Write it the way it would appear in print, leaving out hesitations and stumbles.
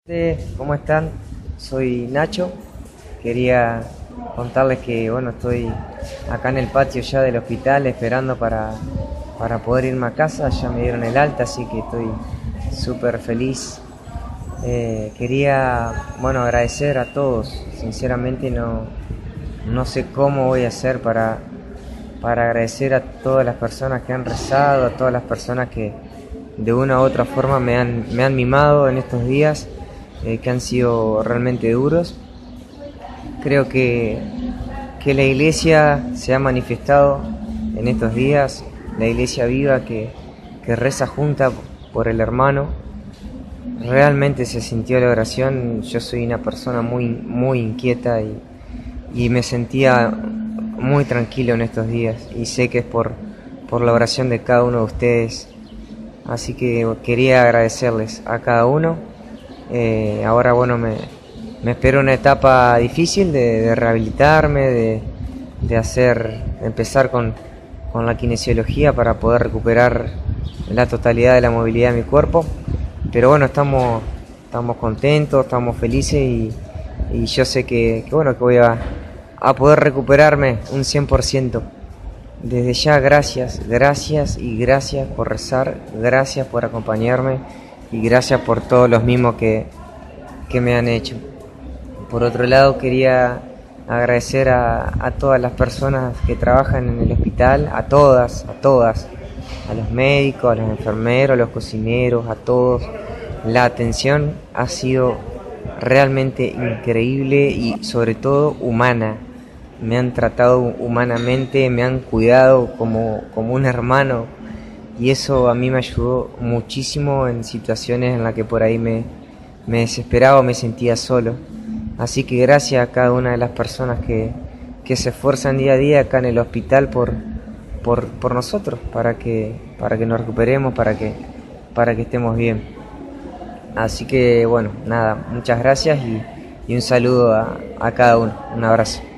¿Cómo están? Soy Nacho. Quería contarles que bueno, estoy acá en el patio ya del hospital esperando para poder irme a casa. Ya me dieron el alta, así que estoy súper feliz. Quería bueno, agradecer a todos. Sinceramente no sé cómo voy a hacer para agradecer a todas las personas que han rezado, a todas las personas que de una u otra forma me han mimado en estos días, que han sido realmente duros. Creo que la iglesia se ha manifestado en estos días, la iglesia viva que reza junta por el hermano. Realmente se sintió la oración. Yo soy una persona muy inquieta y me sentía muy tranquilo en estos días, y sé que es por la oración de cada uno de ustedes. Así que quería agradecerles a cada uno. Ahora bueno, me espera una etapa difícil de rehabilitarme, de empezar con la kinesiología para poder recuperar la totalidad de la movilidad de mi cuerpo. Pero bueno, estamos contentos, estamos felices, y yo sé que bueno, que voy a poder recuperarme un 100%. Desde ya, gracias y gracias por rezar, gracias por acompañarme y gracias por todos los mimos que me han hecho. Por otro lado, quería agradecer a todas las personas que trabajan en el hospital, a todas, a los médicos, a los enfermeros, a los cocineros, a todos. La atención ha sido realmente increíble y sobre todo humana. Me han tratado humanamente, me han cuidado como un hermano, y eso a mí me ayudó muchísimo en situaciones en las que por ahí me desesperaba o me sentía solo. Así que gracias a cada una de las personas que se esfuerzan día a día acá en el hospital por nosotros, para que nos recuperemos, para que estemos bien. Así que bueno, nada, muchas gracias y un saludo a cada uno. Un abrazo.